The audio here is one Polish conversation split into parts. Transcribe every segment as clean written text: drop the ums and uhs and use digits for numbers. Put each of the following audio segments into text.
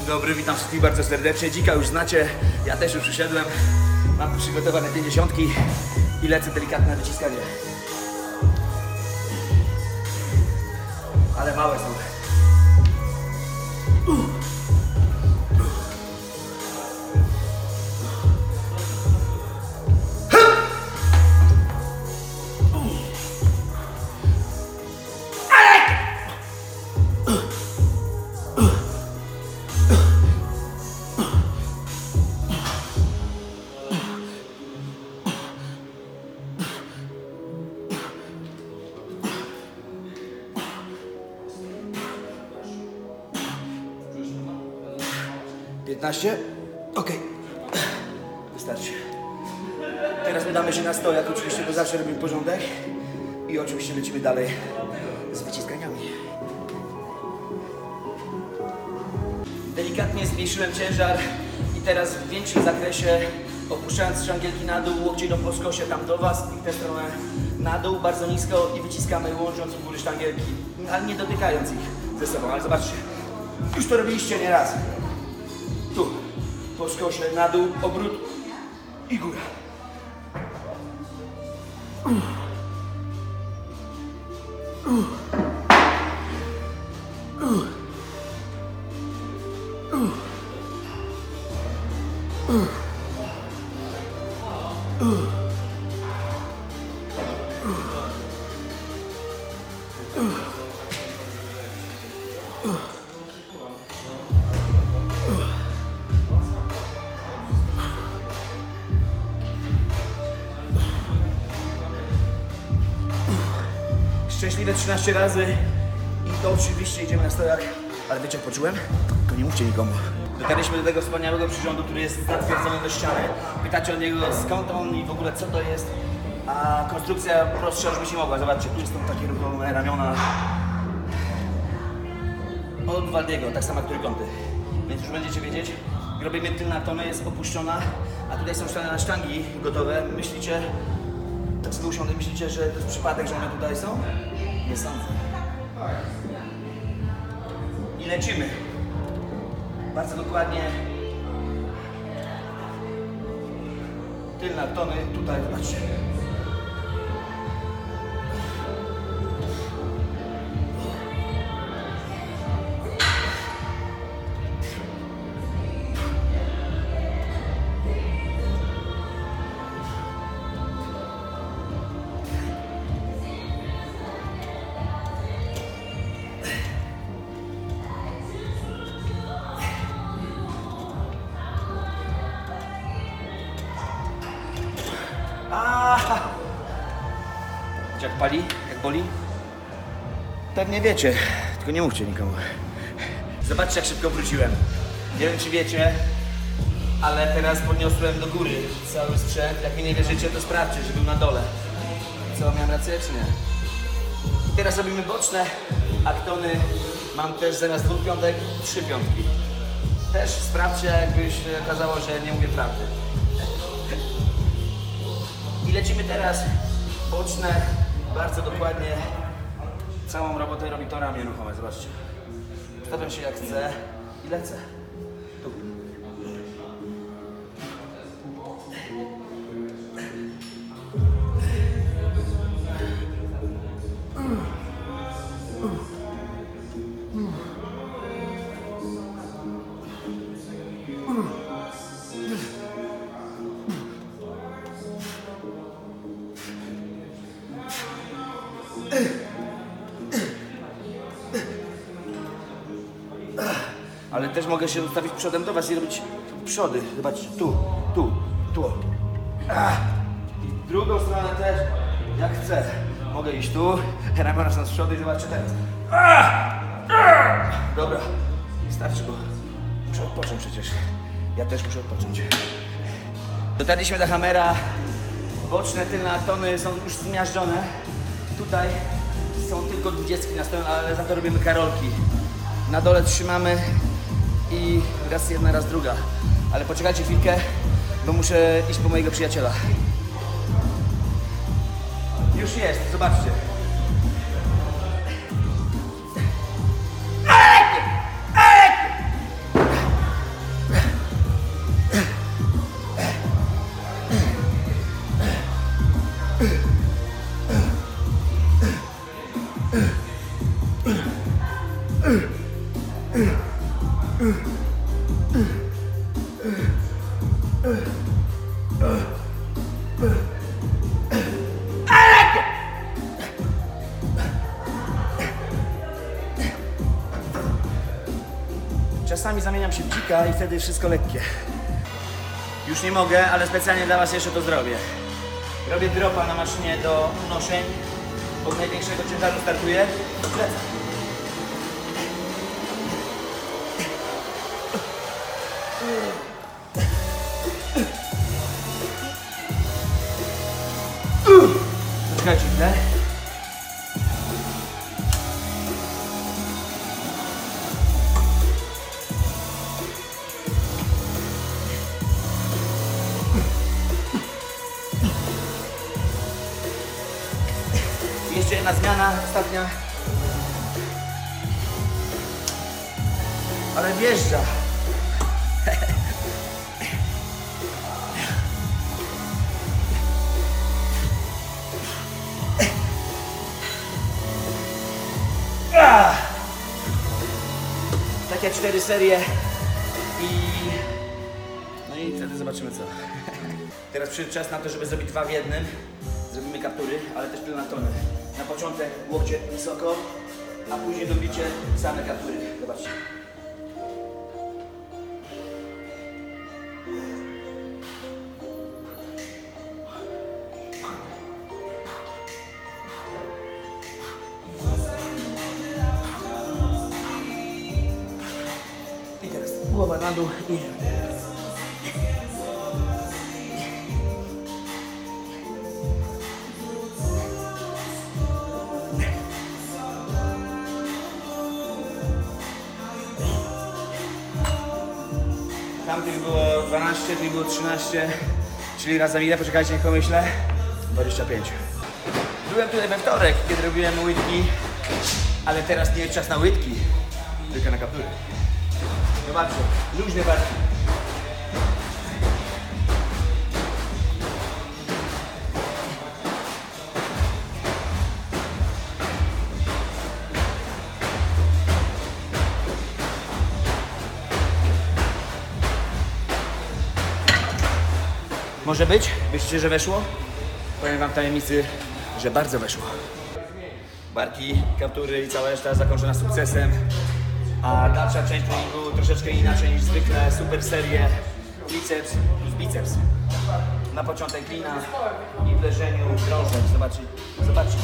Dzień dobry, witam wszystkich bardzo serdecznie. Dzika już znacie, ja też już przyszedłem. Mam tu przygotowane 50 i lecę delikatne na wyciskanie. Ale małe są. Okej. Wystarczy. Teraz wydamy się na stojak, oczywiście, bo zawsze robimy porządek. I oczywiście lecimy dalej z wyciskaniami. Delikatnie zmniejszyłem ciężar i teraz w większym zakresie, opuszczając sztangielki na dół, łokcie idą po skosie tam do was i w tę stronę na dół, bardzo nisko i wyciskamy, łącząc w górę sztangielki, ale nie dotykając ich ze sobą. Ale zobaczcie, już to robiliście nieraz. Tu, po skosie, na dół, obrót i góra. Szczęśliwe 13 razy i to oczywiście idziemy na stojak, ale wiecie jak poczułem? To nie mówcie nikomu. Dotarliśmy do tego wspaniałego przyrządu, który jest zatwierdzony do ściany. Pytacie o niego skąd on i w ogóle co to jest, a konstrukcja prostsza już by się mogła. Zobaczcie, tu są takie ruchome ramiona od Waldiego, tak samo jak trójkąty. Więc już będziecie wiedzieć, robimy tylna tona, jest opuszczona, a tutaj są na sztangi gotowe. Myślicie, tak sobie usiądę, myślicie, że to jest przypadek, że one tutaj są? Nie sądzę. I lecimy. Bardzo dokładnie. Tylna tony, tutaj, zobaczcie. Jak pali? Jak boli? Pewnie wiecie, tylko nie mówcie nikomu. Zobaczcie jak szybko wróciłem. Nie wiem czy wiecie, ale teraz podniosłem do góry cały sprzęt. Jak mi nie wierzycie, to sprawdźcie, że był na dole. Co, miałem rację czy nie? Teraz robimy boczne aktony. Mam też zamiast 2 piątek 3 piątki. Też sprawdźcie, jakby się okazało, że nie mówię prawdy. I lecimy teraz boczne, bardzo dokładnie. Całą robotę robi to ramię ruchome, zobaczcie. Stawiam się jak chcę i lecę. Tu. Ale też mogę się ustawić przodem do was i robić przody. Zobaczcie, tu. I drugą stronę też, jak chcę. Mogę iść tu, ramiona są z przodu i zobaczcie teraz. Dobra, starczy, bo muszę odpocząć przecież. Ja też muszę odpocząć. Dotarliśmy do Hammera. Boczne, tylne tony są już zmiażdżone. Tutaj są tylko 20 na stronę, ale za to robimy karolki. Na dole trzymamy i raz jedna, raz druga. Ale poczekajcie chwilkę, bo muszę iść po mojego przyjaciela. Już jest, zobaczcie. Czasami zamieniam się w dzika i wtedy wszystko lekkie. Już nie mogę, ale specjalnie dla was jeszcze to zrobię. Robię dropa na maszynie do unoszeń. Od największego ciężaru startuję. Lecę. Poczekajcie chwilę. Jeszcze jedna zmiana, ostatnia. Ale wjeżdża. Takie 4 serie no i wtedy zobaczymy co. Teraz przyszedł czas na to, żeby zrobić 2 w jednym. Zrobimy kaptury, ale też plenatony. Na początek łokcie wysoko, a później dobicie same kaptury. Zobaczcie. I teraz głowa na dół i... Tamtych było 12, tych było 13, czyli razem ile? Poczekajcie, niech pomyślę. 25. Byłem tutaj we wtorek, kiedy robiłem łydki, ale teraz nie jest czas na łydki, tylko na kaptury. Zobaczcie, luźne barki. Może być? Myślicie, że weszło? Powiem wam tajemnicy, że bardzo weszło. Barki, kaptury i cała reszta zakończona sukcesem. A dalsza część treningu troszeczkę inaczej niż zwykle. Super serie, triceps plus biceps. Na początek lina i w leżeniu drążek. Zobaczcie, zobaczcie.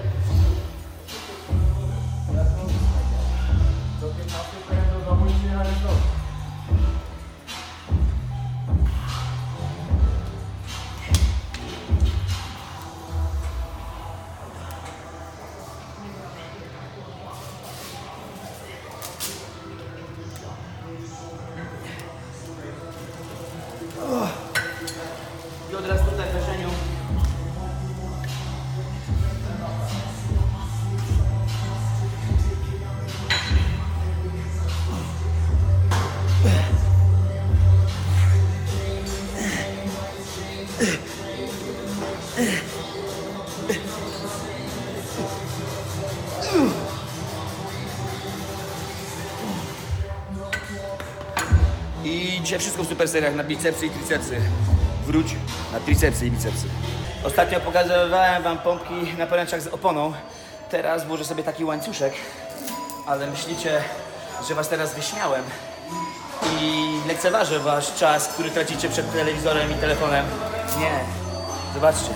I od razu tutaj w leżeniu. I dzisiaj wszystko w super seriach na bicepsy i tricepsy. Wróć na tricepsy i bicepsy. Ostatnio pokazywałem wam pompki na poręczach z oponą. Teraz włożę sobie taki łańcuszek, ale myślicie, że was teraz wyśmiałem i lekceważę wasz czas, który tracicie przed telewizorem i telefonem. Nie. Zobaczcie.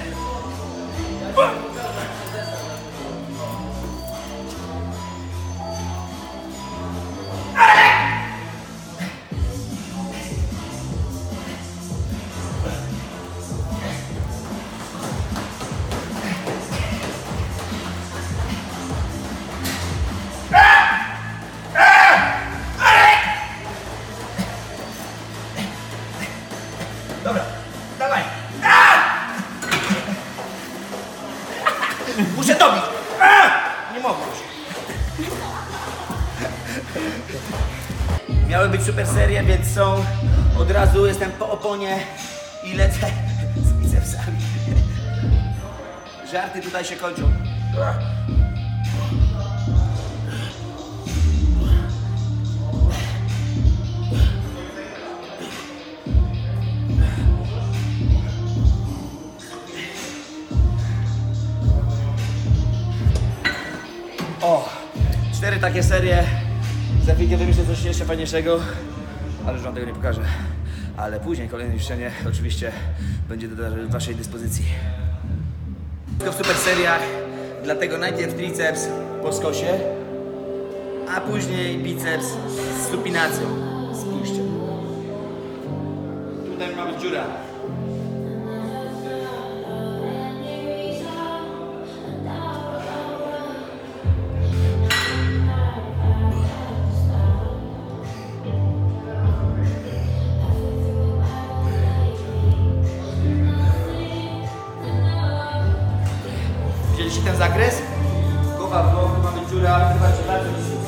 Dobra, dawaj! Muszę dobić! Nie mogę już. Miały być super serie, więc są. Od razu jestem po oponie i lecę z bicepsami. Żarty tutaj się kończą. takie serie. Za chwilkę wymyślę coś jeszcze fajniejszego, ale już wam tego nie pokażę. Ale później kolejne ćwiczenie oczywiście będzie do waszej dyspozycji. Wszystko w super seriach, dlatego najpierw triceps po skosie, a później biceps z supinacją. Spójrzcie. Tutaj ma być dziura. Widzieliście ten zakres? Głowa w głowę, mamy dziura, zobaczcie bardzo blisko.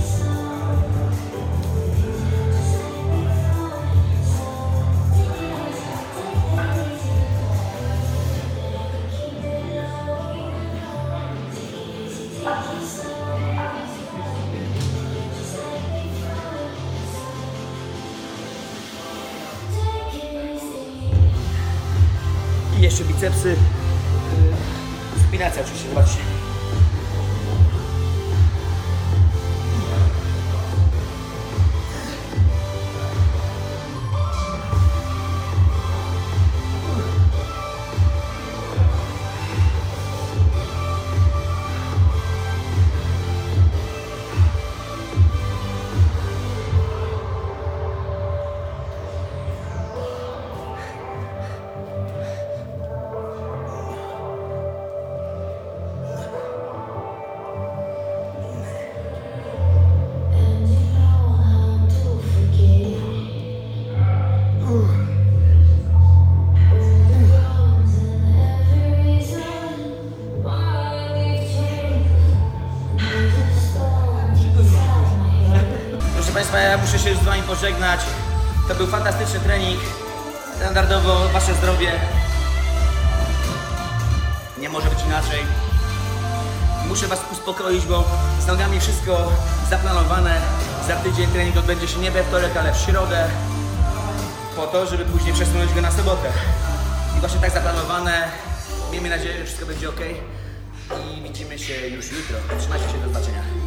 I jeszcze bicepsy. Spinacja oczywiście, zobaczcie. Proszę Państwa, ja muszę się już z Wami pożegnać. To był fantastyczny trening. Standardowo Wasze zdrowie. Nie może być inaczej. Muszę Was uspokoić, bo z nogami wszystko zaplanowane. Za tydzień trening odbędzie się nie we wtorek, ale w środę. Po to, żeby później przesunąć go na sobotę. I właśnie tak zaplanowane. Miejmy nadzieję, że wszystko będzie ok. I widzimy się już jutro. Trzymajcie się, do zobaczenia.